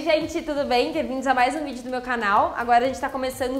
gente, tudo bem? Bem-vindos a mais um vídeo do meu canal. Agora a gente tá começando o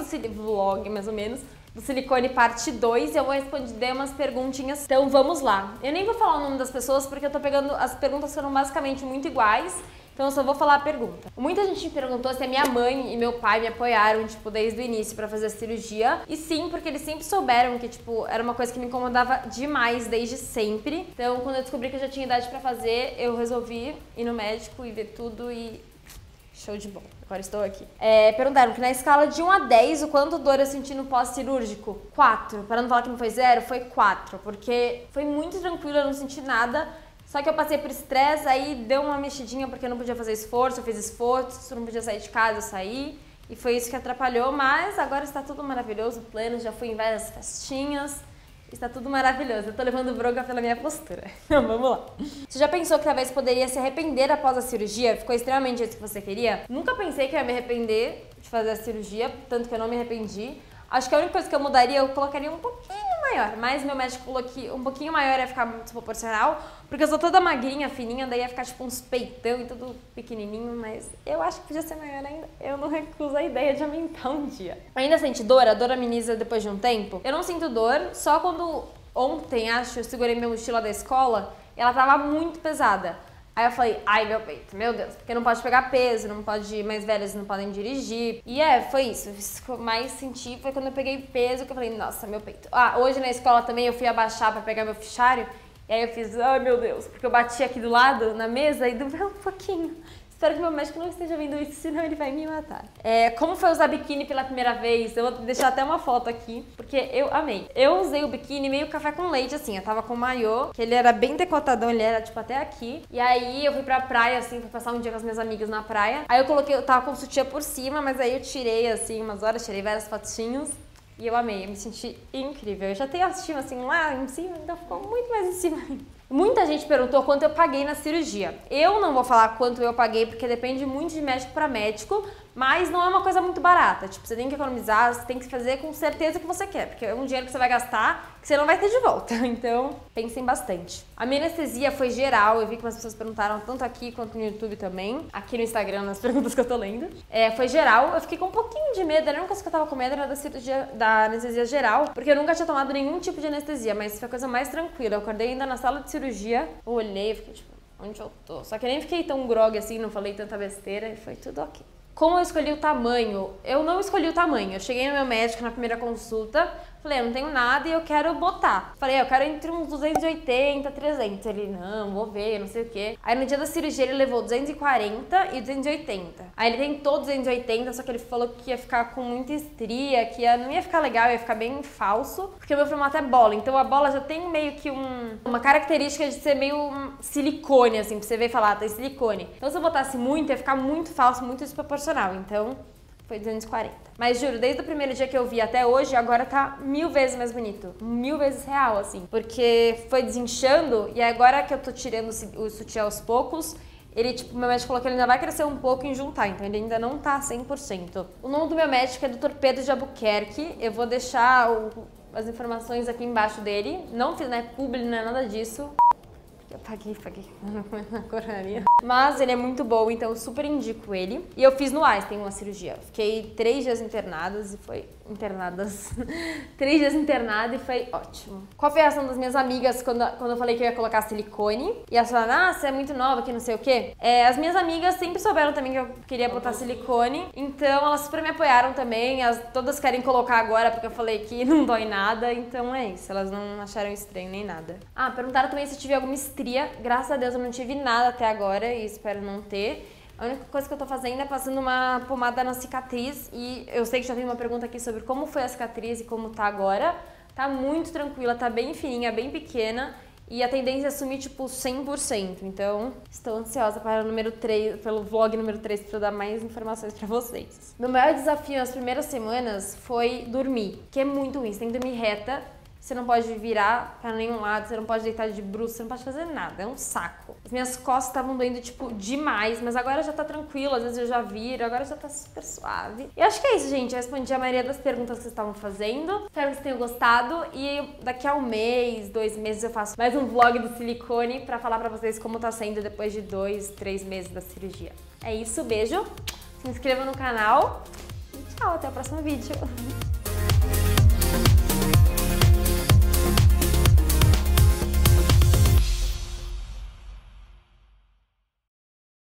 vlog mais ou menos, do silicone parte 2 e eu vou responder umas perguntinhas. Então vamos lá. Eu nem vou falar o nome das pessoas porque eu tô pegando, as perguntas foram basicamente muito iguais, então eu só vou falar a pergunta. Muita gente me perguntou se a minha mãe e meu pai me apoiaram, tipo, desde o início pra fazer a cirurgia. E sim, porque eles sempre souberam que, tipo, era uma coisa que me incomodava demais desde sempre. Então, quando eu descobri que eu já tinha idade pra fazer, eu resolvi ir no médico e ver tudo e... show de bola. Agora estou aqui. Perguntaram que na escala de 1 a 10, o quanto dor eu senti no pós-cirúrgico? 4. Para não falar que não foi 0, foi 4. Porque foi muito tranquilo, eu não senti nada. Só que eu passei por estresse, aí deu uma mexidinha porque eu não podia fazer esforço, eu fiz esforço, não podia sair de casa, eu saí. E foi isso que atrapalhou, mas agora está tudo maravilhoso, pleno, já fui em várias festinhas. Está tudo maravilhoso. Eu tô levando bronca pela minha postura. Então, vamos lá. Você já pensou que talvez poderia se arrepender após a cirurgia? Ficou extremamente isso que você queria? Nunca pensei que eu ia me arrepender de fazer a cirurgia, tanto que eu não me arrependi. Acho que a única coisa que eu mudaria, eu colocaria um pouquinho maior. Mas meu médico falou que um pouquinho maior ia ficar muito desproporcional, porque eu sou toda magrinha, fininha, daí ia ficar tipo uns peitão e tudo pequenininho, mas eu acho que podia ser maior ainda. Eu não recuso a ideia de aumentar um dia. Ainda sente dor? A dor ameniza depois de um tempo? Eu não sinto dor, só quando ontem, acho, eu segurei minha mochila da escola e ela tava muito pesada. Aí eu falei, ai meu peito, meu Deus, porque não pode pegar peso, não pode, mais velhas não podem dirigir. E foi isso, o que eu mais senti foi quando eu peguei peso, que eu falei, nossa, meu peito. Ah, hoje na escola também eu fui abaixar pra pegar meu fichário, e aí eu fiz, ai meu Deus, porque eu bati aqui do lado, na mesa, e doeu um pouquinho. Espero que meu médico não esteja vendo isso, senão ele vai me matar. Como foi usar biquíni pela primeira vez? Eu vou deixar até uma foto aqui, porque eu amei. Eu usei o biquíni meio café com leite, assim. Eu tava com o maiô, que ele era bem decotadão, ele era tipo até aqui. E aí eu fui pra praia, assim, pra passar um dia com as minhas amigas na praia. Aí eu tava com o sutiã por cima, mas aí eu tirei, assim, umas horas, tirei várias fotinhos. E eu amei, eu me senti incrível. Eu já tenho autoestima, assim, lá em cima, então ficou muito mais em cima ainda. Muita gente perguntou quanto eu paguei na cirurgia. Eu não vou falar quanto eu paguei, porque depende muito de médico para médico, mas não é uma coisa muito barata. Tipo, você tem que economizar, você tem que fazer com certeza que você quer, porque é um dinheiro que você vai gastar que você não vai ter de volta. Então, pensem bastante. A minha anestesia foi geral, eu vi que umas pessoas perguntaram tanto aqui quanto no YouTube também, aqui no Instagram, nas perguntas que eu tô lendo. Foi geral, eu fiquei com um pouquinho de medo, a única coisa que eu tava com medo era da cirurgia, da anestesia geral, porque eu nunca tinha tomado nenhum tipo de anestesia, mas foi a coisa mais tranquila. Eu acordei ainda na sala de cirurgia, eu olhei e fiquei tipo, onde eu tô? Só que eu nem fiquei tão grog assim, não falei tanta besteira e foi tudo ok. Como eu escolhi o tamanho? Eu não escolhi o tamanho. Eu cheguei no meu médico na primeira consulta, falei, eu não tenho nada e eu quero botar. Falei, eu quero entre uns 280, 300. Ele, não, vou ver, não sei o quê. Aí no dia da cirurgia ele levou 240 e 280. Aí ele tentou 280, só que ele falou que ia ficar com muita estria, que não ia ficar legal, ia ficar bem falso, porque o meu formato é bola. Então a bola já tem meio que uma característica de ser meio silicone, assim, pra você ver e falar, tem silicone. Então se eu botasse muito, ia ficar muito falso, muito desproporcional. Então foi 240. Mas juro, desde o primeiro dia que eu vi até hoje, agora tá 1000 vezes mais bonito. 1000 vezes real, assim. Porque foi desinchando e agora que eu tô tirando o sutiã aos poucos, ele, tipo, meu médico falou que ele ainda vai crescer um pouco em juntar, então ele ainda não tá 100%. O nome do meu médico é Dr. Pedro de Albuquerque. Eu vou deixar as informações aqui embaixo dele. Não fiz, né, publi, não é nada disso. Eu paguei na coronaria. Mas ele é muito bom, então eu super indico ele. E eu fiz no Einstein uma cirurgia. Fiquei 3 dias internadas e foi... 3 dias internada e foi ótimo. Qual foi a reação das minhas amigas quando eu falei que eu ia colocar silicone? E elas falaram, ah, você é muito nova, que não sei o quê. As minhas amigas sempre souberam também que eu queria botar silicone. Então elas super me apoiaram também. Todas querem colocar agora porque eu falei que não dói nada. Então é isso, elas não acharam estranho nem nada. Ah, perguntaram também se eu tive alguma estria. Graças a Deus eu não tive nada até agora e espero não ter. A única coisa que eu tô fazendo é passando uma pomada na cicatriz e eu sei que já tem uma pergunta aqui sobre como foi a cicatriz e como tá agora. Tá muito tranquila, tá bem fininha, bem pequena e a tendência é sumir tipo 100%. Então, estou ansiosa para o número 3, pelo vlog número 3 para eu dar mais informações pra vocês. Meu maior desafio nas primeiras semanas foi dormir, que é muito ruim, você tem que dormir reta. você não pode virar pra nenhum lado, você não pode deitar de bruços, você não pode fazer nada, é um saco. As minhas costas estavam doendo, tipo, demais, mas agora já tá tranquilo, às vezes eu já viro, agora já tá super suave. E acho que é isso, gente, eu respondi a maioria das perguntas que vocês estavam fazendo. Espero que vocês tenham gostado e daqui a 1 mês, 2 meses eu faço mais um vlog do silicone pra falar pra vocês como tá sendo depois de 2, 3 meses da cirurgia. É isso, beijo, se inscreva no canal e tchau, até o próximo vídeo.